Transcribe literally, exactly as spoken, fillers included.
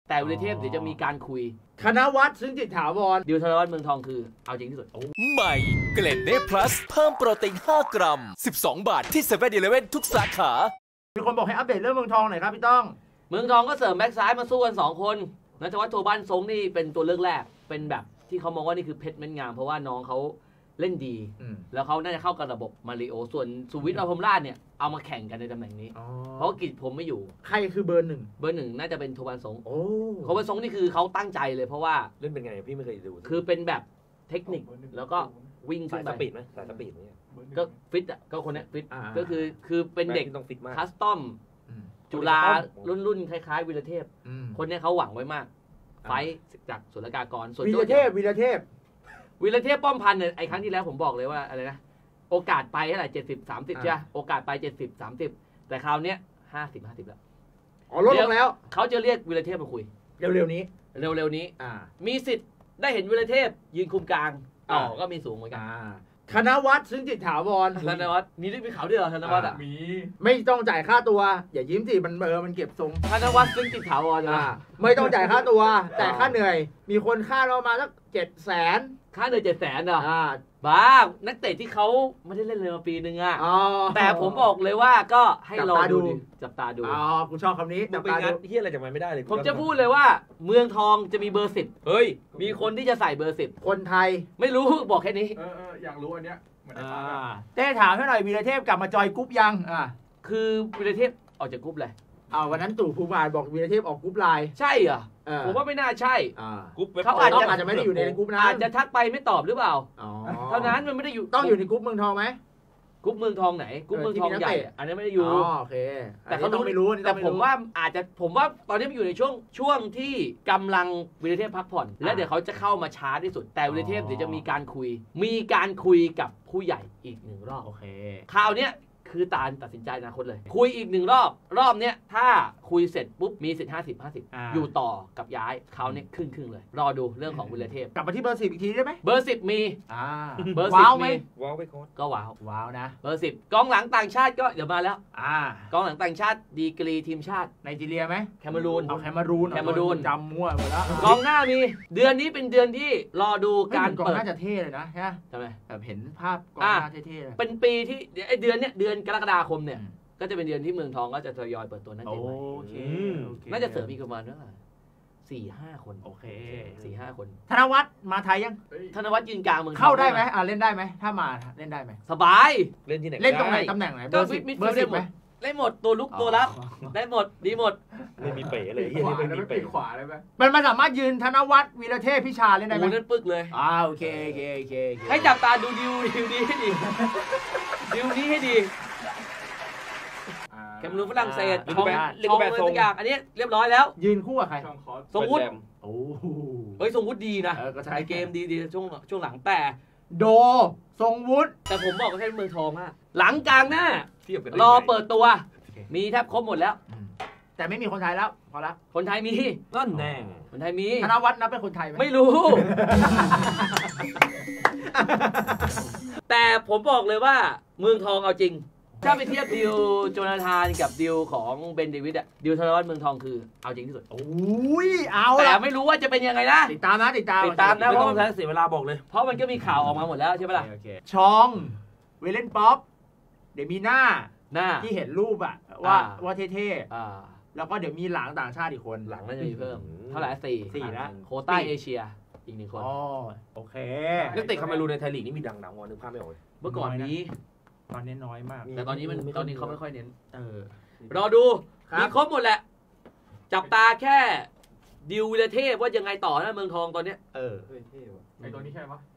แต่วิลเทพเดี๋ยวจะมีการคุยธนวัฒน์ซึ่งจิตถาวรดิวธนวัฒน์เมืองทองคือเอาจริงที่สุดใหม่เกล็ดเนพลัสเพิ่มโปรตีนห้ากรัมสิบสองบาทที่เซเว่นอีเลฟเว่นทุกสาขามีคนบอกให้อัปเดตเรื่องเมืองทองหน่อยครับพี่ต้องเมืองทองก็เสริมแบ็กซ้ายมาสู้กันสองคนณัฐวัฒน์โทบ้านทรงนี่เป็นตัวเลือกแรกเป็นแบบที่เขามองว่านี่คือเพชรเม็ดงามเพราะว่าน้องเขาเล่นดีแล้วเขาน่าจะเข้ากับระบบมาริโอส่วนสุวิทย์อภรมราชเนี่ยเอามาแข่งกันในตำแหน่งนี้เพราะกิจผมไม่อยู่ใครคือเบอร์หนึ่งเบอร์หนึ่งน่าจะเป็นโทบ้านทรงโอ้โทบ้านทรงนี่คือเขาตั้งใจเลยเพราะว่าเล่นเป็นไงพี่ไม่เคยดูคือเป็นแบบเทคนิคแล้วก็วิ่งขึ้นไปสปีดไหมสายสปีดเนี่ยก็ฟิตอ่ะก็คนนี้ฟิตก็คือคือเป็นเด็กคัสตอมจุฬารุ่นรุ่นคล้ายๆวิรเทพคนนี้เขาหวังไว้มากไฟจากศุลกากรส่วนวิรเทพวิรเทพวิรเทพป้อมพันธ์เนี่ยไอ้ครั้งที่แล้วผมบอกเลยว่าอะไรนะโอกาสไปเท่าไหร่เจ็ดสิบสามสิบใช่ไหมโอกาสไปเจ็ดสิบสามสิบแต่คราวเนี้ยห้าสิบห้าสิบแล้วอ๋อลดลงแล้วเขาจะเรียกวิรเทพมาคุยเร็วๆนี้เร็วๆนี้มีสิทธิ์ได้เห็นวิรเทพยืนคุมกลางต่อก็มีสูงเหมือนกันธนวัฒน์ซึ่งจิตถาวรธนวัฒน์มีด้วยมีข่าวด้วยเหรอธนวัฒน์อ่ะมีไม่ต้องจ่ายค่าตัวอย่ายิ้มสิมันเออมันเก็บทรงธนวัฒน์ซึ่งจิตถาวรอ่ะไม่ต้องจ่ายค่าตัวแต่ค่าเหนื่อยมีคนค่าเรามาสักเจ็ดแสนค่าเหนื่อยเจ็ดแสนอ่ะบ้านักเตะที่เขาไม่ได้เล่นเลยมาปีนึงอ่ะแต่ผมบอกเลยว่าก็ให้รอดูจับตาดูอ๋อกูชอบคำนี้จับตาดูเฮียอะไรจะมาไม่ได้เลยผมจะพูดเลยว่าเมืองทองจะมีเบอร์สิบเฮ้ยมีคนที่จะใส่เบอร์สิบคนไทยไม่รู้บอกแค่นี้เออเอออยากรู้อันเนี้ยเต้ถามให้หน่อยวีรเทพกลับมาจอยกรุ๊ปยังอ่าคือวีรเทพออกจากกรุ๊ปเลยอ้าววันนั้นตู่ภูมิบาลบอกวีรเทพออกกรุ๊ปไลน์ใช่เหรอผมว่าไม่น่าใช่เขาอาจจะอาจจะไม่ได้อยู่ในกรุ๊ปนั้นอาจจะทักไปไม่ตอบหรือเปล่าเท่านั้นมันไม่ได้อยู่ต้องอยู่ในกรุ๊ปเมืองทองไหมกรุ๊ปเมืองทองไหนกรุ๊ปเมืองทองใหญ่อันนี้ไม่ได้อยู่อ๋อโอเคแต่เขาต้องไม่รู้แต่ผมว่าอาจจะผมว่าตอนนี้มันอยู่ในช่วงช่วงที่กำลังวีรเทพพักผ่อนและเดี๋ยวเขาจะเข้ามาช้าที่สุดแต่วีรเทพเดี๋ยวจะมีการคุยมีการคุยกับผู้ใหญ่อีกหนึ่งรอบโอเคคราวเนี้ยคือตาลตัดสินใจอนาคตเลยคุยอีกหนึ่งรอบรอบเนี้ยถ้าคุยเสร็จปุ๊บมีสิทธิ์ห้าสิบห้าสิบอยู่ต่อกับย้ายเขาเนี่ยครึ่งครึ่งเลยรอดูเรื่องของวิลเทพกลับมาที่เบอร์สิบอีกทีได้ไหมเบอร์สิบมีอ่าเบอร์สิบมีว้าวไปโค้ดก็ว้าวว้าวนะเบอร์สิบกองหลังต่างชาติก็เดี๋ยวมาแล้วอ่ากองหลังต่างชาติดีกรีทีมชาติไนจีเรียไหมแคนารูนเอาแคนารูนแคนารูนจำมั่วหมดแล้วกองหน้ามีเดือนนี้เป็นเดือนที่รอดูการกองน่าจะเท่เลยนะใช่ไหมใช่ไหมแบบเห็นภาพกองหน้าเท่ๆเป็นปีที่ไอเดือนเนี้ยเดือนกรกฎาคมเนี่ยก็จะเป็นเดือนที่เมืองทองก็จะทยอยเปิดตัวนักเตะใหม่น่าจะเสริมอีกประมาณว่าสี่ห้าคนโอเคสี่ห้าคนธนวัฒน์มาไทยยังธนวัฒน์ยืนกลางเมืองเข้าได้ไหมอ่าเล่นได้ไหมถ้ามาเล่นได้ไหมสบายเล่นที่ไหนเล่นตรงไหนตำแหน่งไหนเบอร์สิบเบอร์สิบไหมได้หมดตัวลุกตัวรับได้หมดดีหมดไม่มีเป๋เลยขวาไม่มีเป๋ขวาเลยไหมมันมันสามารถยืนธนวัฒน์วีรเทพพิชาเล่นได้ไหมโอ้นั่นปึกเลยอ่าโอเคโอเคโอเคให้จับตาดูดิวดิวนี้ให้ดีดิวนี้ให้ดีแคมรูฝรั่งเศสช่องช่องอะไรสักอย่างอันนี้เรียบร้อยแล้วยืนคู่กับใครทรงวุฒิโอ้เฮ้ยทรงวุฒิดีนะก็ใช้เกมดีดีช่วงช่วงหลังแต่โดทรงวุฒิแต่ผมบอกว่าแค่เมืองทองอะหลังกลางหน้ารอเปิดตัวมีแทบครบหมดแล้วแต่ไม่มีคนไทยแล้วพอละคนไทยมีนั่นแน่คนไทยมีธนวัฒน์นับเป็นคนไทยไหมไม่รู้แต่ผมบอกเลยว่าเมืองทองเอาจริงถ้าไปเทียบดิวโจนาธานกับดิวของเบนเดวิดอะดิวธนวัฒน์เมืองทองคือเอาจริงที่สุดโอ้ยเอาแต่ไม่รู้ว่าจะเป็นยังไงนะติดตามนะติดตามติดตามนะไม่ต้องใช้เสียเวลาบอกเลยเพราะมันก็มีข่าวออกมาหมดแล้วใช่ไหมล่ะชองเวเลนป๊อปเดี๋ยวมีหน้าหน้าที่เห็นรูปอะว่าว่าเท่ๆแล้วก็เดี๋ยวมีหลังต่างชาติอีกคนหลังน่าจะมีเพิ่มเท่าไหร่สี่สี่แล้วโคต้าเอเชียอีกหนึ่งคนอ๋อโอเคนักเตะคาเมรูนในไทยลีกนี่มีดังๆวะนึกภาพไม่ออกเลยเมื่อก่อนนี้ตอนนี้น้อยมากแต่ตอนนี้มันตอนนี้เขาไม่ค่อยเน้นเออรอดูมีครบหมดแหละจับตาแค่ดิววิลเทพว่ายังไงต่อนะเมืองทองตอนเนี้ยเออไอตัวนี้ใช่ปะ